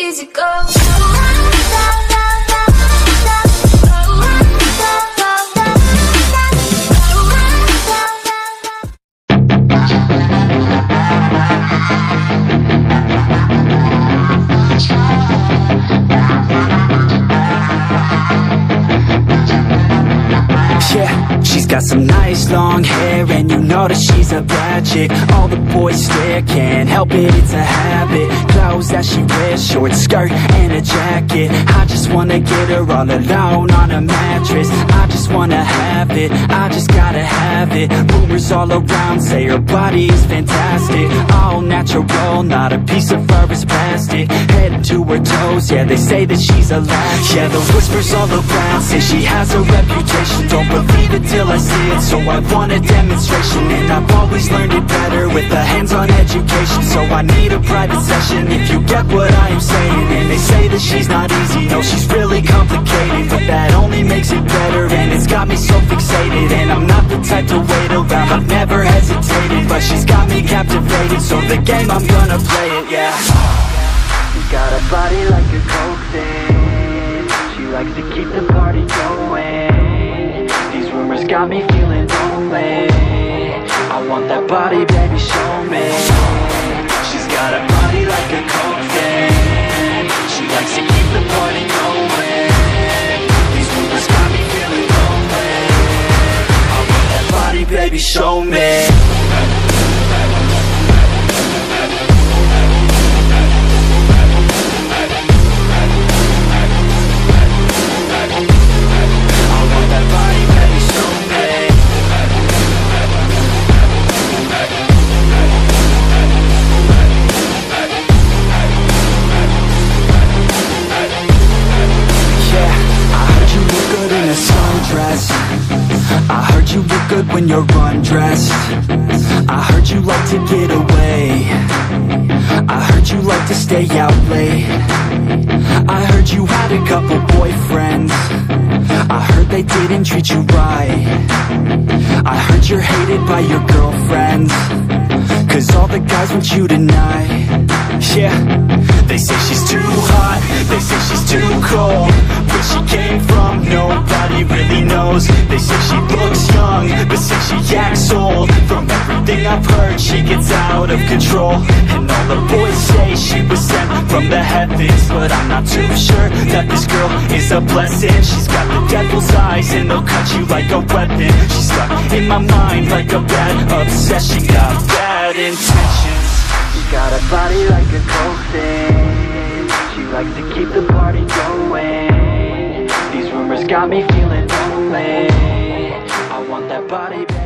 easy go. Yeah, she's got some nice long hair, and you know that she's a bad chick. All the boys stare, can't help it, it's a habit. Clothes that she wears, short skirt and a jacket. I just wanna get her all alone on a mattress. I just wanna have it, I just gotta have it. Rumors all around say her body is fantastic. All natural, not a piece of fur is plastic. Head to her toes, yeah, they say that she's a latch. Yeah, the whispers all around say she has a reputation. Don't believe it till I see it, so I want a demonstration. And I've always learned it better with a hands-on education. So I need a private session if you get what I am saying. And they say that she's not easy, no, she's really complicated. But that only makes it better, and it's got me so fixated. And I'm not the type to wait around, I've never hesitated. But she's got me captivated, so the game, I'm gonna play it, yeah. She's got a body like a coke thing. She likes to keep the party going. These rumors got me feeling lonely. I want that body, baby, show me. She's got a body like a coke thing. She likes to keep the party going. These rumors got me feeling lonely. I want that body, baby, show me. I heard you look good when you're undressed. I heard you like to get away. I heard you like to stay out late. I heard you had a couple boyfriends. I heard they didn't treat you right. I heard you're hated by your girlfriends, 'cause all the guys want you tonight. Yeah, they say she's too hot, they say she's too cold. Where she came from, nobody really knows. They say she looks young, but say she acts old. From everything I've heard, she gets out of control. And all the boys say she was sent from the heavens, but I'm not too sure that this girl is a blessing. She's got the devil's eyes, and they'll cut you like a weapon. She's stuck in my mind like a bad obsession. Got bad intentions. She's got a body like a coke thing. She likes to keep the party going. These rumors got me feeling lonely. I want that body.